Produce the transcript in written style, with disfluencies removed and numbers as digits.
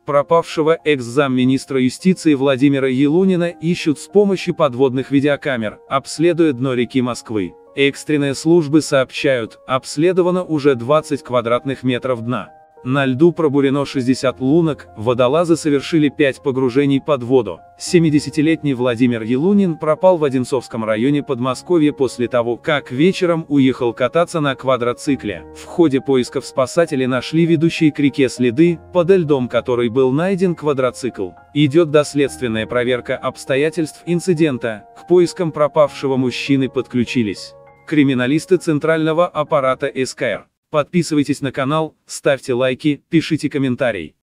Пропавшего экс-замминистра юстиции Владимира Елунина ищут с помощью подводных видеокамер, обследуя дно реки Москвы. Экстренные службы сообщают, обследовано уже 20 квадратных метров дна. На льду пробурено 60 лунок, водолазы совершили 5 погружений под воду. 70-летний Владимир Елунин пропал в Одинцовском районе Подмосковья после того, как вечером уехал кататься на квадроцикле. В ходе поисков спасатели нашли ведущие к реке следы, подо льдом которой был найден квадроцикл. Идет доследственная проверка обстоятельств инцидента, к поискам пропавшего мужчины подключились криминалисты Центрального аппарата СКР. Подписывайтесь на канал, ставьте лайки, пишите комментарии.